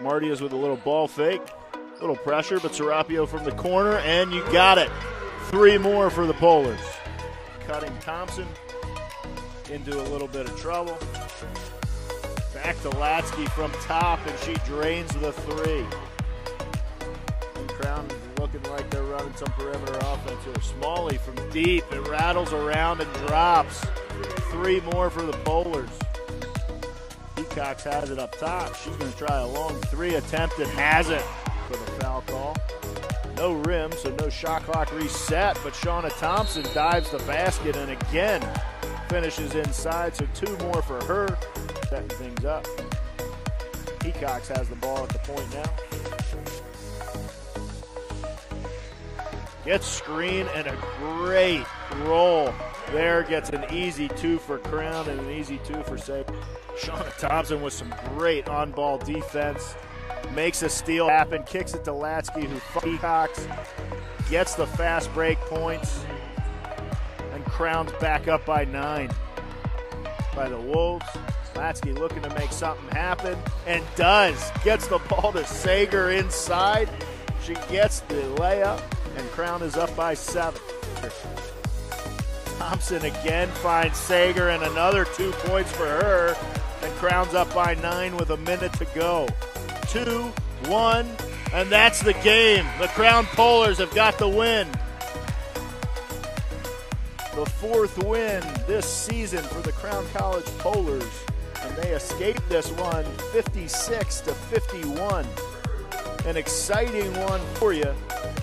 Martias with a little ball fake. A little pressure, but Serapio from the corner, and you got it. 3 more for the Polars. Cutting Thompson into a little bit of trouble. Back to Latsky from top, and she drains the 3. And Crown is looking like they're running some perimeter offense here. Smalley from deep, it rattles around and drops. 3 more for the Polars. Peacocks has it up top. She's going to try a long 3 attempt and has it for the foul call. No rim, so no shot clock reset, but Shauna Thompson dives the basket and again finishes inside, so 2 more for her, setting things up. Peacocks has the ball at the point now. Gets screen and a great roll. There gets an easy 2 for Crown and an easy 2 for Sabre. Shauna Thompson with some great on-ball defense. Makes a steal happen, kicks it to Latsky, who Peacocks, gets the fast break points, and Crown's back up by 9 by the Wolves. Latsky looking to make something happen, and does. Gets the ball to Sager inside. She gets the layup, and Crown is up by 7. Thompson again finds Sager, and another 2 points for her, and Crown's up by 9 with a minute to go. 2-1, and that's the game. The Crown Polars have got the win. The 4th win this season for the Crown College Polars, and they escaped this one 56-51. An exciting one for you.